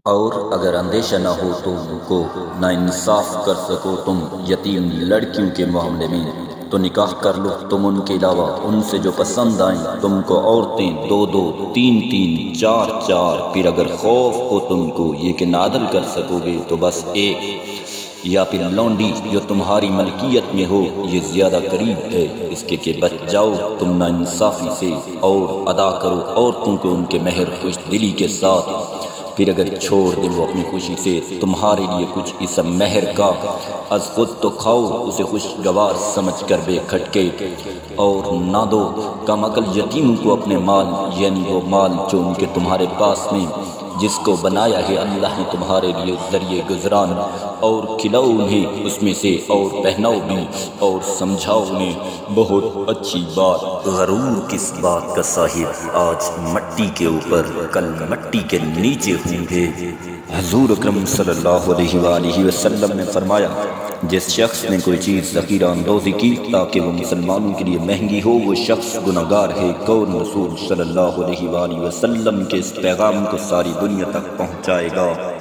اور اگر اندیشہ نہ ہو تو ان کو نا انصاف کر سکو تم یتیم لڑکیوں کے معاملے میں تو نکاح کر لو تم ان کے علاوہ ان سے جو پسند آئیں تم کو عورتیں 2 2 3 3 4 4 پھر اگر خوف ہو تم کو یہ کہ نادل کر سکو گے تو بس ایک یا پھر لونڈی جو تمہاری ملکیت میں ہو یہ زیادہ قریب ہے اس کے کہ بچ جاؤ تم نا انصافی سے اور ادا کرو عورتوں کو ان کے مہر خوش دلی کے ساتھ پھر اگر چھوڑ دیں وہ اپنی خوشی سے تمہارے لیے کچھ اس مہر کا از خود تو کھاؤ اسے خوشگوار سمجھ کر بے کھٹکے اور نہ دو کم عقل یتیموں کو اپنے مال یعنی وہ مال جو ان کے تمہارے پاس میں جس کو بنایا ہے اللہ نے تمہارے لیے ذریعے گزران اور کھلاؤ انہیں اس میں سے اور پہناؤ بھی اور سمجھاؤ انہیں بہت اچھی بات۔ غرور کس بات کا صاحب آج مٹی کے اوپر کل مٹی کے نیچے ہوں گے۔ حضور اکرم صلی اللہ علیہ وآلہ وسلم نے فرمایا جس شخص نے کوئی چیز ذخیرہ اندوزی کی تاکہ وہ مسلمانوں کے لیے مہنگی ہو وہ شخص گناہگار ہے۔ کون رسول صلی اللہ علیہ وآلہ وسلم کے اس پیغام کو ساری دنیا تک پہنچائے گا۔